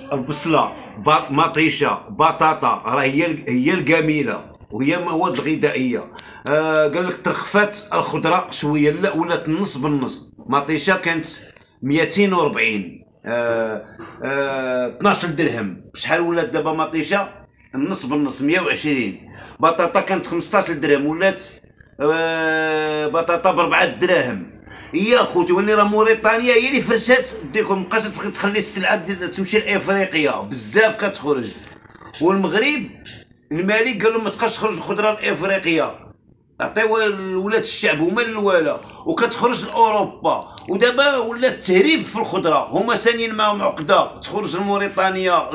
البصله، مطيشه، بطاطا، راه هي الجميله وهي مواد غذائيه. قال لك ترخفات الخضره شويه، لا ولات النص بالنص. مطيشه كانت 240، 12 درهم. شحال ولات دابا مطيشه؟ النص بالنص 120. بطاطا كانت 15 درهم ولات بطاطا ب4 دراهم. يا خوتي ولي راه موريتانيا هي اللي فرشات ديكم، مابقاش تخلي السلعه تمشي لافريقيا، بزاف كتخرج. والمغرب الملك قال لهم ما تبقاش تخرج الخضره لافريقيا، عطيوها لولاد الشعب هما الوالا، وكتخرج لاوروبا. ودابا ولات التهريب في الخضره، هما سانيين معاهم عقده تخرج لموريتانيا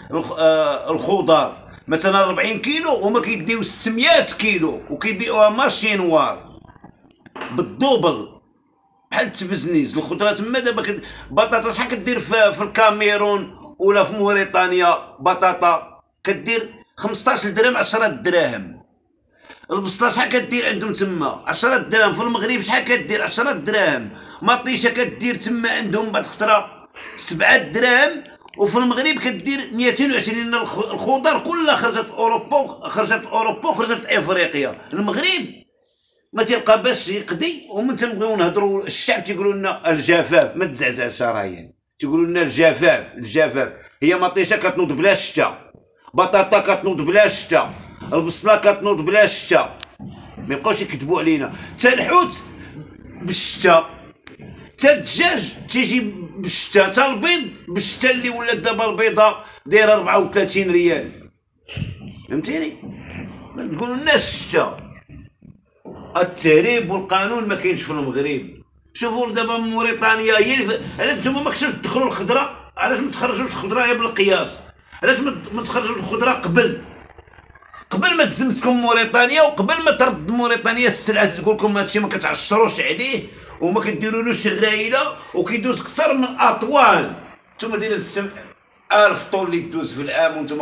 الخضر مثلا 40 كيلو، هما كيديو 600 كيلو وكيبيعوها ماشي نوار بالدوبل بحال التبزنيز. الخضره تما دابا بطاطا شحال كدير في الكاميرون ولا في موريتانيا؟ بطاطا كدير 15 درهم 10 دراهم. البصله شحال كدير عندهم تما؟ 10 دراهم. في المغرب شحال كدير؟ 10 دراهم. مطيشه كدير تما عندهم بعض الخضره 7 دراهم، وفي المغرب كدير 220. الخضر كلها خرجت اوروبا وخرجت افريقيا. المغرب ما تيلقى باش يقضي، ومن تنبغيو نهضروا الشعب تيقولوا لنا الجفاف. ما تزعزعش راهي، تيقولوا لنا الجفاف. هي مطيشه كتنوض بلا شتا، بطاطا كتنوض بلا شتا، البصله كتنوض بلا شتا. ما يبقاوش يكذبوا علينا. تا الحوت بالشتا، تا الدجاج تيجي بالشتا، تا البيض بالشتا اللي ولات دابا البيضه دايره 34 ريال. فهمتيني؟ تقولوا لنا الشتا. التهريب والقانون ما كاينش في المغرب. شوفوا دابا موريتانيا هي اللي علاش نتوما ما كنتوش تدخلوا الخضره؟ علاش ما تخرجوش الخضره هي بالقياس؟ علاش ما تخرجوش الخضره قبل ما تزمتكم موريتانيا، وقبل ما ترد موريتانيا السلعه تقول لكم هادشي ما كتعشروش عليه وما كديرولوش الرايله، وكيدوز اكثر من اطوال. نتوما دايرين 1000 طون اللي دوز في العام، وانتوما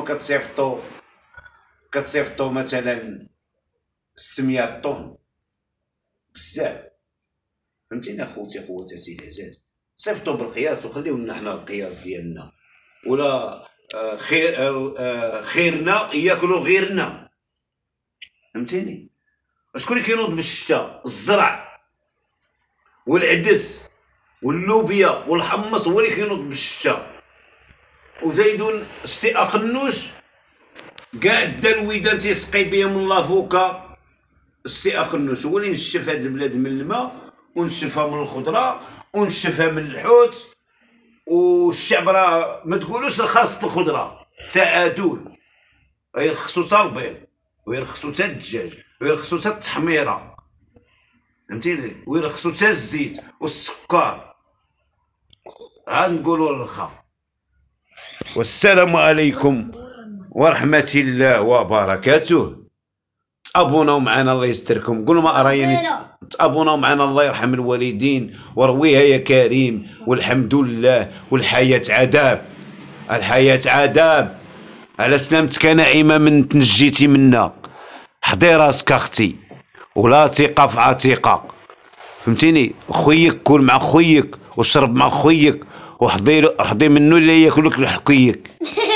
كتصيفطوا مثلا 600 طون. بزاف. فهمتيني اخوتي خواتاتي العزاز؟ صيفطوا بالقياس وخليو لنا حنا القياس ديالنا، ولا خيرنا ياكلوا غيرنا. فهمتيني؟ شكون اللي كينوض بالشتا؟ الزرع والعدس واللوبيا والحمص هو اللي كينوض بالشتا. وزيدون السي اخنوش كاع دا الويدان تيسقي بهم اللافوكا. السي اخنوش هو اللي نشف هاد البلاد من الماء، ونشفها من الخضره، ونشفها من الحوت. والشعب راه ما تقولوش رخصت الخضره، تعادل. يرخصوا تا البيض، ويرخصوا تا الدجاج، ويرخصوا تا التحميره. فهمتيني؟ ويرخصوا تا الزيت والسكر. عاد نقولوا الرخا. والسلام عليكم ورحمه الله وبركاته. تابوناو معنا الله يستركم. قولوا ما رايني تابوناو معنا الله يرحم الوالدين ورويها يا كريم. والحمد لله. والحياة عذاب، الحياة عذاب. على سلامتك نعيمة من تنجيتي منا. حضي راسك اختي ولا ثقة في عتيقة. فهمتيني؟ خويك كل مع خويك وشرب مع خويك، وحضي منه اللي ياكلك لحكيك.